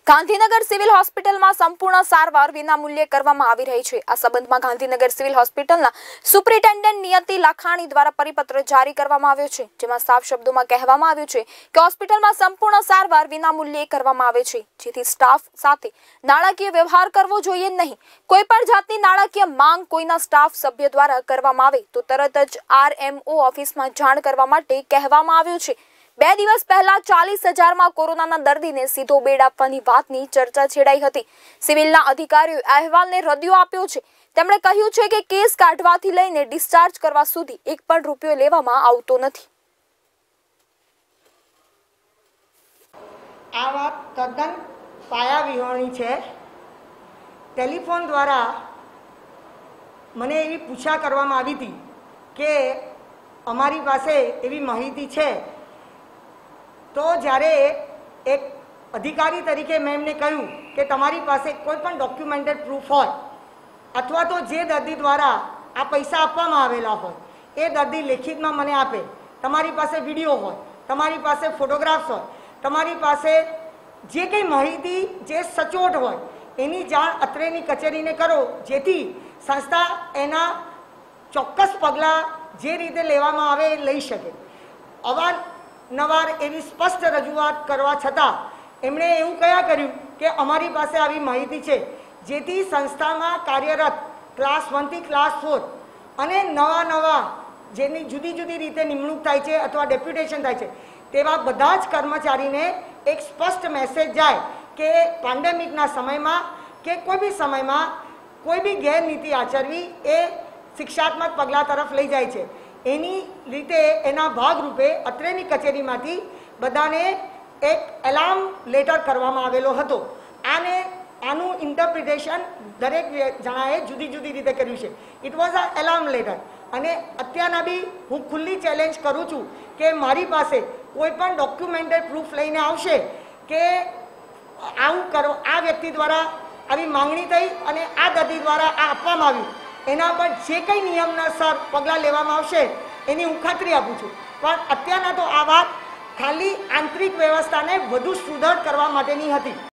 Gandhinagar civil હોસ્પિટલમાં સંપૂર્ણ સારવાર વિનામૂલ્યે કરવામાં આવી રહી છે। આ સંબંધમાં ગાંધીનગર સિવિલ હોસ્પિટલના સુપ્રિન્ટેન્ડન્ટ નિયતિ લાખાણી દ્વારા પરિપત્ર જારી કરવામાં આવ્યો છે, જેમાં સાફ શબ્દોમાં કહેવામાં આવ્યું છે કે હોસ્પિટલમાં સંપૂર્ણ સારવાર વિનામૂલ્યે કરવામાં આવે છે, જેથી સ્ટાફ સાથે નાણાકીય વ્યવહાર કરવો જોઈએ નહીં। કોઈપણ જાતની નાણાકીય માંગ કોઈના સ્ટાફ સભ્ય દ્વારા કરવામાં આવે તો તરત જ RMO ઓફિસમાં જાણ કરવા માટે કહેવામાં આવ્યું છે। 2 દિવસ પહેલા 40,000 માં કોરોનાના દર્દીને સીધો બેડ આપવાની વાતની ચર્ચા છેડાઈ હતી। સિવિલના અધિકારીઓએ અહેવાલને રદિયો આપ્યો છે। તેમણે કહ્યું છે કે કેસ કાઢવાથી લઈને ડિસ્ચાર્જ કરવા સુધી એક પણ રૂપિયો લેવામાં આવતો નથી। આ વાત તદ્દન પાયાવિહોણી છે। ટેલિફોન દ્વારા મને એવી પૂછા કરવામાં આવી હતી કે અમારી પાસે એવી માહિતી છે, તો જ્યારે એક અધિકારી તરીકે મેં એમને કહ્યું કે તમારી પાસે કોઈ પણ ડોક્યુમેન્ટેડ પ્રૂફ હોય અથવા તો જે દર્દી દ્વારા આ પૈસા આપવામાં આવેલા હોય એ દર્દી લેખિતમાં મને આપે, તમારી પાસે વિડીયો હોય, તમારી પાસે ફોટોગ્રાફ્સ હોય, તમારી પાસે જે કંઈ માહિતી જે સચોટ હોય એની જાણ અત્રેની કચેરીને કરો, જેથી સંસ્થા એના ચોક્કસ પગલાં જે રીતે લેવામાં આવે એ લઈ શકે। અવારનવાર એવી સ્પષ્ટ રજૂઆત કરવા છતાં એમણે એવું કર્યું કે અમારી પાસે આવી માહિતી છે, જેથી સંસ્થામાં કાર્યરત ક્લાસ 1 થી ક્લાસ 4 અને નવા જેની જુદી જુદી રીતે નિમણૂક થાય છે અથવા ડેપ્યુટેશન થાય છે તેવા બધા જ કર્મચારીને એક સ્પષ્ટ મેસેજ જાય કે પેન્ડેમિકના સમયમાં કે કોઈ બી સમયમાં કોઈ બી ગેરનીતિ આચરવી એ શિક્ષાત્મક પગલાં તરફ લઈ જાય છે। એની રીતે એના ભાગરૂપે અત્રેની કચેરીમાંથી બધાને એક એલાર્મ લેટર કરવામાં આવેલો હતો। આનું ઇન્ટરપ્રિટેશન દરેક જણાએ જુદી જુદી રીતે કર્યું છે। It was a alarm letter અને અત્યારના બી હું ખુલ્લી ચેલેન્જ કરું છું કે મારી પાસે કોઈ પણ ડોક્યુમેન્ટેડ પ્રૂફ લઈને આવશે કે આવું કરો, આ વ્યક્તિ દ્વારા આવી માંગણી થઈ અને આ દર્દી દ્વારા આ આપવામાં આવ્યું, એના પર જે કંઈ નિયમસર પગલાં લેવામાં આવશે એની હું ખાતરી આપું છું। પણ અત્યારના તો આ વાત ખાલી આંતરિક વ્યવસ્થાને વધુ સુદૃઢ કરવા માટેની હતી।